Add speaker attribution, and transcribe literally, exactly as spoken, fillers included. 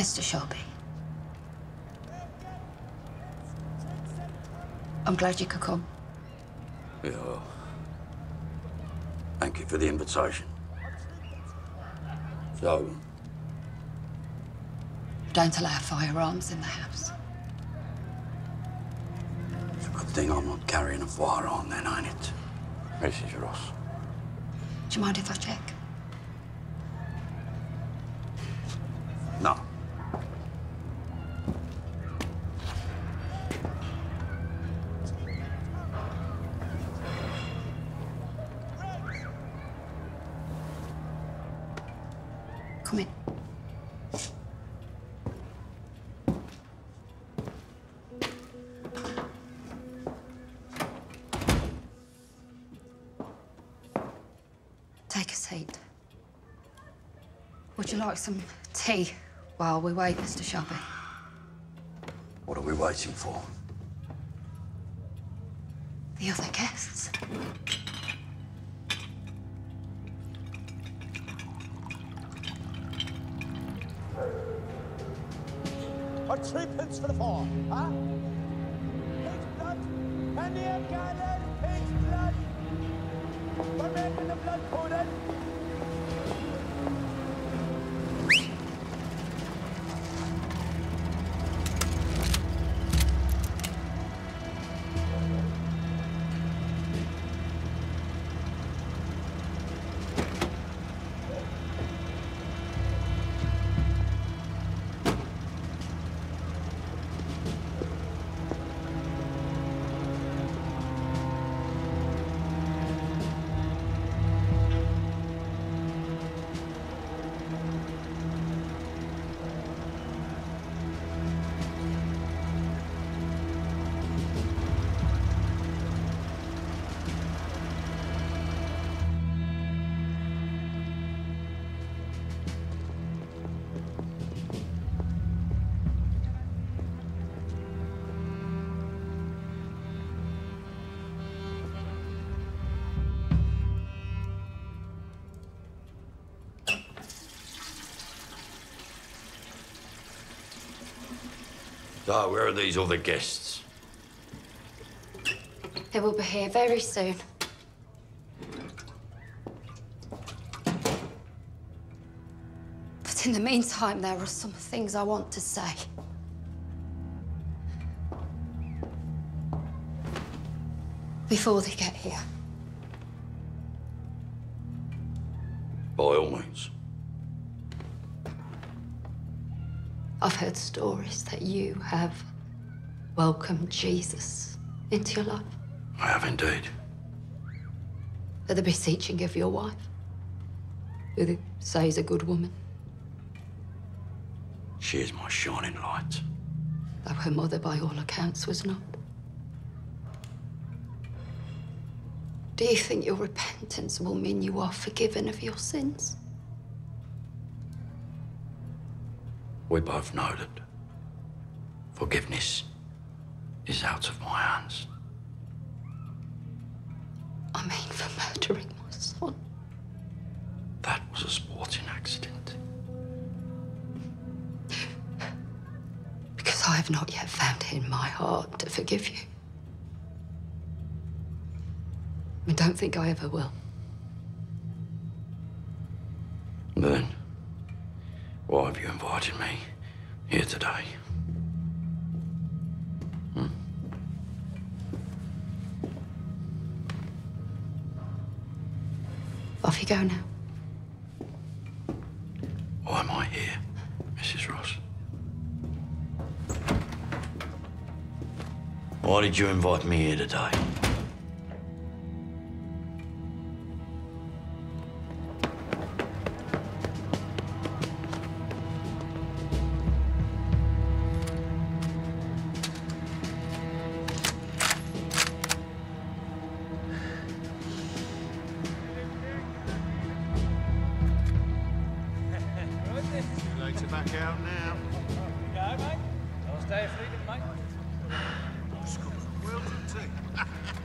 Speaker 1: Mister Shelby. I'm glad you could come.
Speaker 2: Yeah, well, thank you for the invitation. So,
Speaker 1: Don't allow firearms in the house.
Speaker 2: it's a good thing I'm not carrying a firearm then, ain't it, Missus Ross?
Speaker 1: Do you mind if I check?
Speaker 2: No.
Speaker 1: Come in. Take a seat. Would you like some tea while we wait, Mister Shelby?
Speaker 2: What are we waiting for?
Speaker 1: The other guests.
Speaker 3: What threepence for the four, huh? Pig's blood, candy and gathered, pig's blood. We're making the blood pudding.
Speaker 2: So, where are these other guests?
Speaker 1: They will be here very soon. But in the meantime, there are some things I want to say. Before they get here.
Speaker 2: By all means.
Speaker 1: I've heard stories that you have welcomed Jesus into your life.
Speaker 2: I have indeed.
Speaker 1: At the beseeching of your wife, who they say is a good woman,
Speaker 2: She is my shining light.
Speaker 1: though her mother, by all accounts, was not. Do you think your repentance will mean you are forgiven of your sins?
Speaker 2: We both know that forgiveness is out of my hands.
Speaker 1: I mean, for murdering my son.
Speaker 2: That was a sporting accident.
Speaker 1: Because I have not yet found it in my heart to forgive you. I don't think I ever will.
Speaker 2: Then, why have you invited me here today? Hmm?
Speaker 1: Off you go now.
Speaker 2: Why am I here, Missus Ross? Why did you invite me here today?
Speaker 4: Too late to back out now.
Speaker 3: Go, mate. Last day of freedom, mate.
Speaker 4: Scotland, Wilton tea.